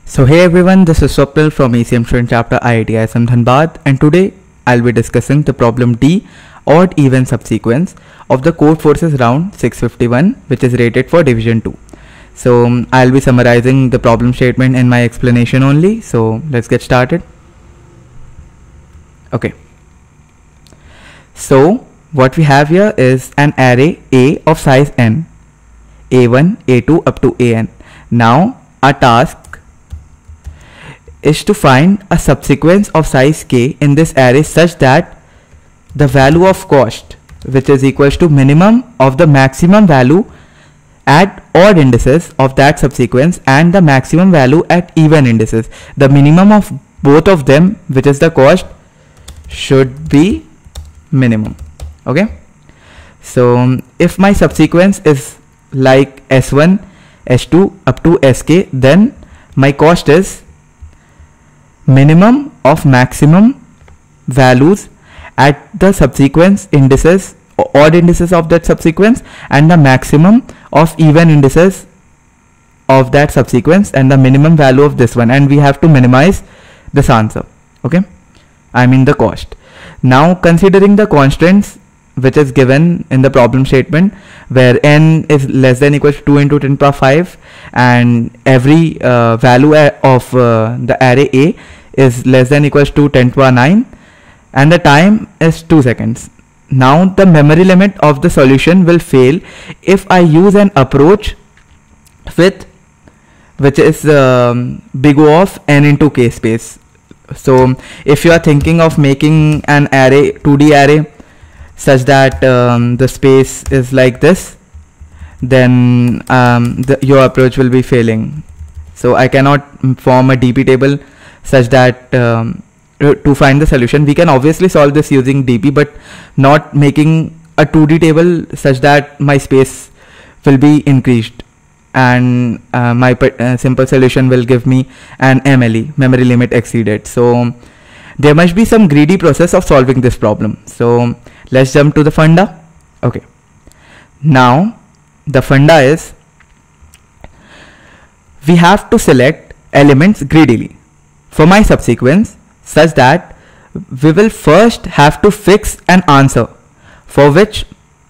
So hey everyone, this is Swapnil from ECM Student Chapter IIT ISM Dhanbad, and today I'll be discussing the problem D, odd even subsequence of the Codeforces round 651, which is rated for division 2. So I'll be summarizing the problem statement in my explanation only. So let's get started. Okay. So what we have here is an array A of size n, A1, A2 up to An. Now our task is to find a subsequence of size k in this array such that the value of cost, which is equals to minimum of the maximum value at odd indices of that subsequence and the maximum value at even indices, the minimum of both of them, which is the cost, should be minimum. Okay, so if my subsequence is like s1, s2 up to sk, then my cost is minimum of maximum values at the subsequence indices, odd indices of that subsequence, and the maximum of even indices of that subsequence and the minimum value of this one, and we have to minimize this answer. Okay, I mean the cost. Now considering the constraints which is given in the problem statement, where n is less than equals to 2 into 10 power 5 and every value of the array A is less than equals to 10 power 9 and the time is 2 seconds. Now the memory limit of the solution will fail if I use an approach which is big O of n into k space. So if you are thinking of making an array, 2D array, such that the space is like this, then your approach will be failing. So I cannot form a DP table such that to find the solution. We can obviously solve this using DP, but not making a 2D table such that my space will be increased and my simple solution will give me an MLE, memory limit exceeded. So there must be some greedy process of solving this problem. So let's jump to the funda. Okay, now the funda is we have to select elements greedily for my subsequence such that we will first have to fix an answer for which,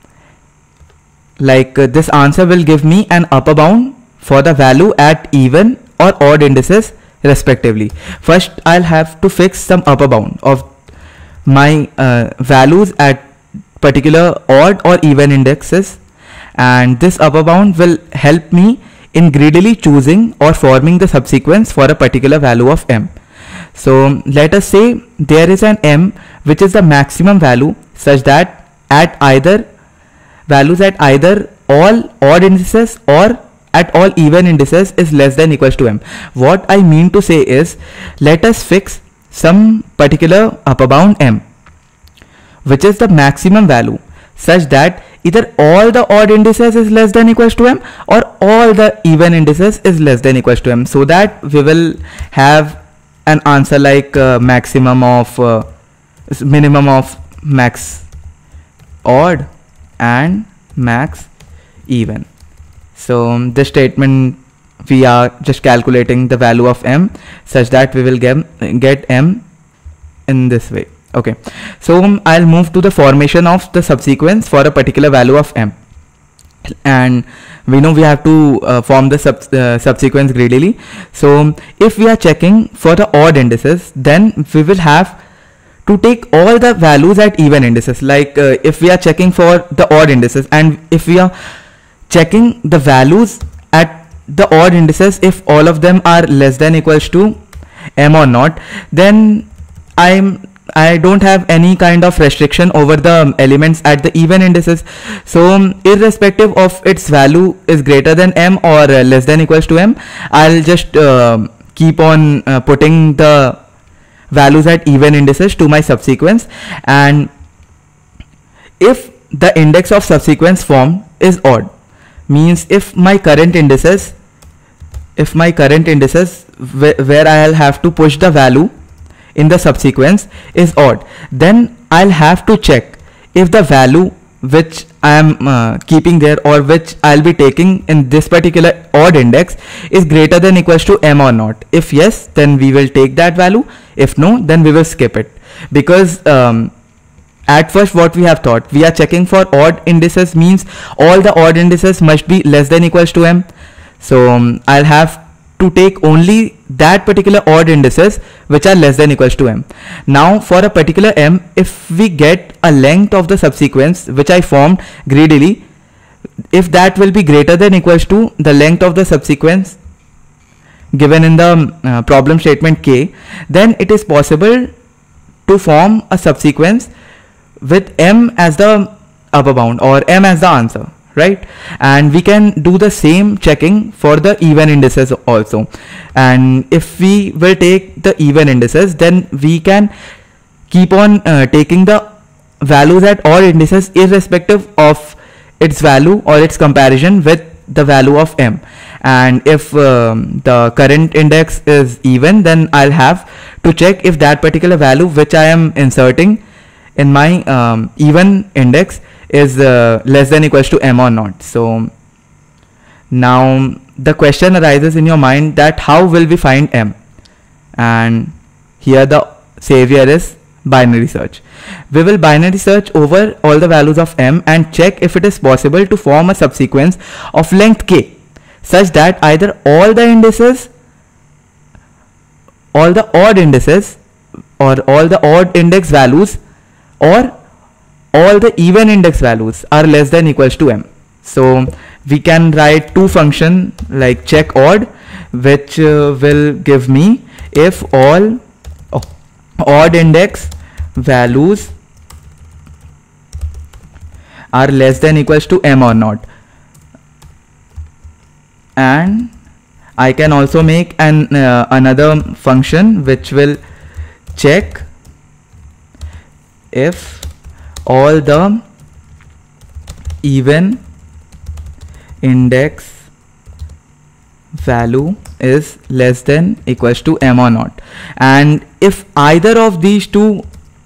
like this answer will give me an upper bound for the value at even or odd indices respectively. First I'll have to fix some upper bound of my values at particular odd or even indexes, and this upper bound will help me in greedily choosing or forming the subsequence for a particular value of m. So let us say there is an m which is the maximum value such that at either values at either all odd indices or at all even indices is less than equals to m. What I mean to say is, let us fix some particular upper bound m which is the maximum value such that either all the odd indices is less than equals to m or all the even indices is less than equals to m, so that we will have an answer like maximum of minimum of max odd and max even. So this statement we are just calculating the value of m such that we will get m in this way. Okay, so I'll move to the formation of the subsequence for a particular value of m, and we know we have to form the subsequence greedily. So if we are checking for the odd indices, then we will have to take all the values at even indices. Like if we are checking for the odd indices, and if we are checking the values at the odd indices, if all of them are less than equals to m or not, then I don't have any kind of restriction over the elements at the even indices. So irrespective of its value is greater than m or less than equals to m, I'll just keep on putting the values at even indices to my subsequence. And if the index of subsequence form is odd, means if my current indices where I'll have to push the value in the subsequence is odd, then I'll have to check if the value which I am keeping there, or which I'll be taking in this particular odd index, is greater than equals to m or not. If yes, then we will take that value. If no, then we will skip it, because at first what we have thought, we are checking for odd indices, means all the odd indices must be less than equals to m. So I'll have to take only that particular odd indices which are less than equals to m. Now for a particular m, if we get a length of the subsequence which I formed greedily, if that will be greater than equals to the length of the subsequence given in the problem statement k, then it is possible to form a subsequence with m as the upper bound or m as the answer, right? And we can do the same checking for the even indices also. And if we will take the even indices, then we can keep on taking the values at odd indices irrespective of its value or its comparison with the value of m. And if the current index is even, then I'll have to check if that particular value which I am inserting in my even index is less than equals to m or not. So now the question arises in your mind that how will we find m? And here the savior is binary search. We will binary search over all the values of m and check if it is possible to form a subsequence of length k such that either all the indices, all the odd indices, or all the odd index values, or all the even index values are less than equals to m. So we can write two functions like check odd, which will give me if all odd index values are less than equals to m or not. And I can also make an another function which will check if all the even index value is less than equals to m or not. And if either of these two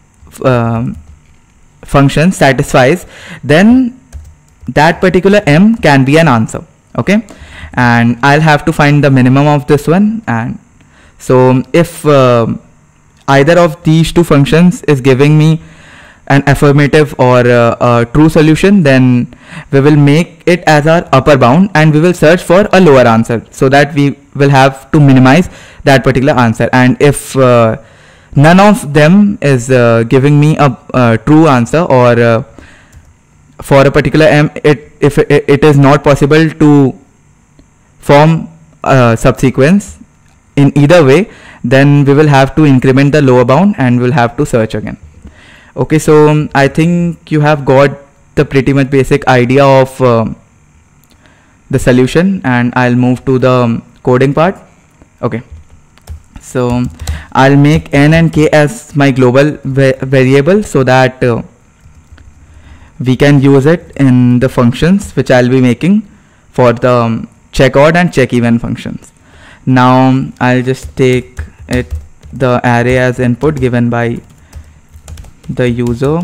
functions satisfies, then that particular m can be an answer. Okay, and I'll have to find the minimum of this one. And so if either of these two functions is giving me an affirmative or a true solution, then we will make it as our upper bound and we will search for a lower answer, so that we will have to minimize that particular answer. And if none of them is giving me a true answer, or for a particular m, if it is not possible to form a subsequence in either way, then we will have to increment the lower bound and we'll have to search again. Okay, so I think you have got the pretty much basic idea of the solution, and I'll move to the coding part. Okay, so I'll make n and k as my global variable, so that we can use it in the functions which I'll be making for the check odd and check even functions. Now I'll just take the array as input given by the user.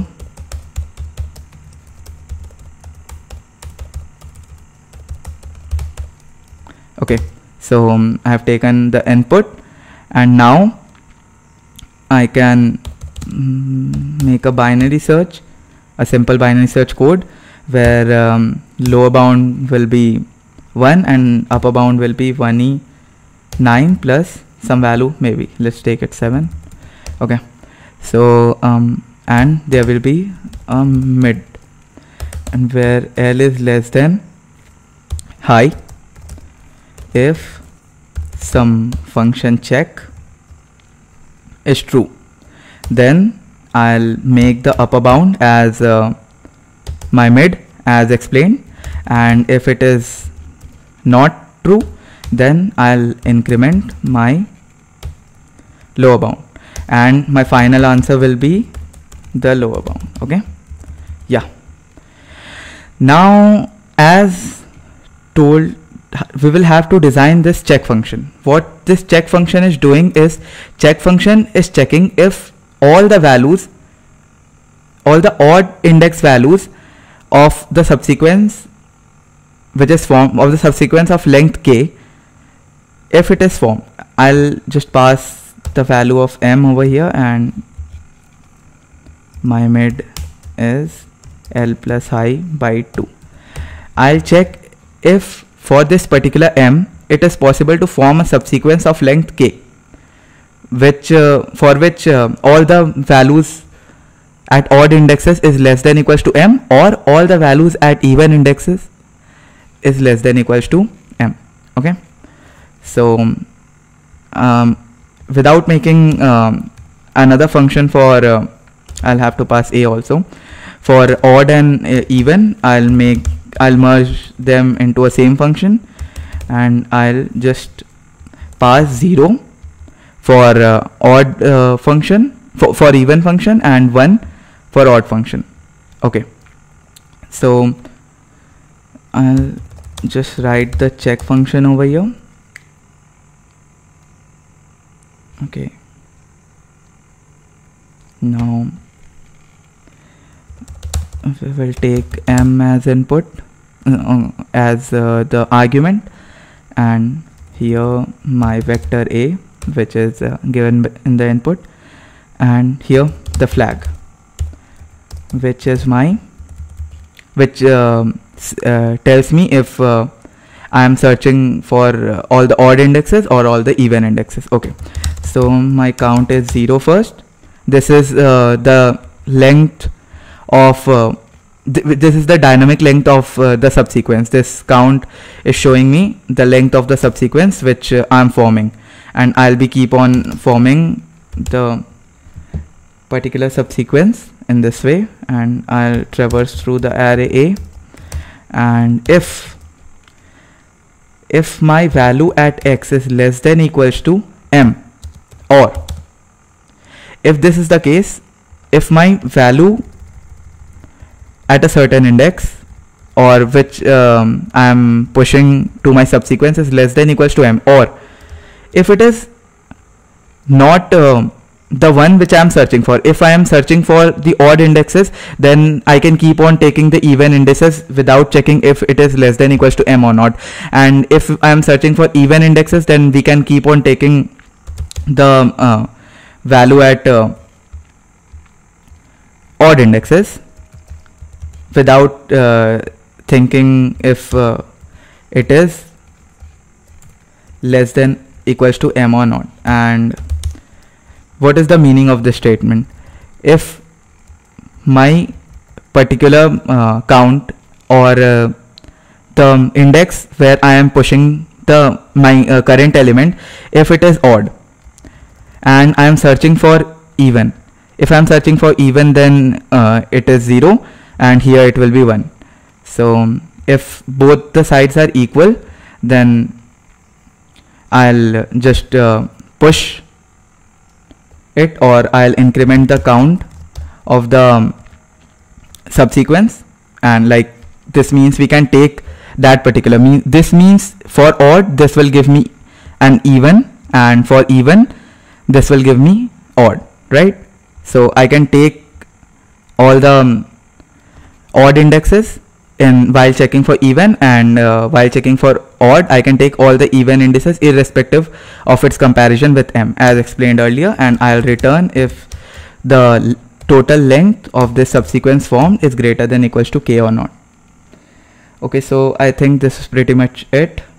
Okay, so I have taken the input, and now I can make a binary search, a simple binary search code, where lower bound will be 1 and upper bound will be 1e9 plus some value, maybe let's take it 7. Okay, so and there will be a mid, and where L is less than high if some function check is true, then I'll make the upper bound as my mid as explained, and if it is not true, then I'll increment my lower bound, and my final answer will be the lower bound. Okay, yeah. Now as told, we will have to design this check function. What this check function is doing is, check function is checking if all the values, all the odd index values of the subsequence which is formed of the subsequence of length k, if it is formed, I'll just pass the value of m over here, and my mid is L plus I by 2. I'll check if for this particular m it is possible to form a subsequence of length k, which for which all the values at odd indexes is less than equals to m, or all the values at even indexes is less than equals to m. Okay, so without making another function for I'll have to pass a also. For odd and even, I'll merge them into a same function, and I'll just pass 0 for odd function, for even function, and 1 for odd function. Okay, so I'll just write the check function over here. Okay, now we will take m as input as the argument, and here my vector a, which is given in the input, and here the flag, which is tells me if I am searching for all the odd indexes or all the even indexes. Okay, so my count is 0 first. This is the length of this is the dynamic length of the subsequence. This count is showing me the length of the subsequence which I'm forming, and I'll be keep on forming the particular subsequence in this way, and I'll traverse through the array A, and if my value at x is less than equals to m, or if this is the case, if my value at a certain index or which I am pushing to my subsequence is less than equals to m, or if it is not the one which I am searching for. If I am searching for the odd indexes, then I can keep on taking the even indices without checking if it is less than equals to m or not. And if I am searching for even indexes, then we can keep on taking the value at odd indexes without thinking if it is less than equals to m or not. And what is the meaning of this statement? If my particular count or the index where I am pushing my current element, if it is odd and I am searching for even, if I am searching for even, then it is 0 and here it will be 1. So if both the sides are equal, then I'll just push it, or I'll increment the count of the subsequence, and like this means we can take that particular this means for odd this will give me an even, and for even this will give me odd, right? So I can take all the odd indexes while checking for even, and while checking for odd I can take all the even indices irrespective of its comparison with m, as explained earlier, and I'll return if the total length of this subsequence formed is greater than equals to k or not. Okay, so I think this is pretty much it.